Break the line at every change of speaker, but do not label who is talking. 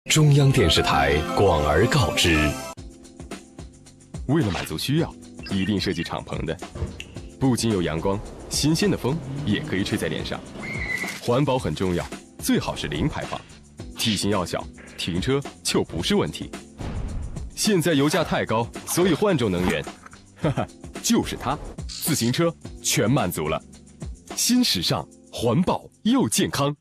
中央电视台广而告之。
为了满足需要，一定设计敞篷的，不仅有阳光，新鲜的风也可以吹在脸上。环保很重要，最好是零排放。体型要小，停车就不是问题。现在油价太高，所以换种能源，哈哈，就是它，自行车全满足了。新时尚，环保又健康。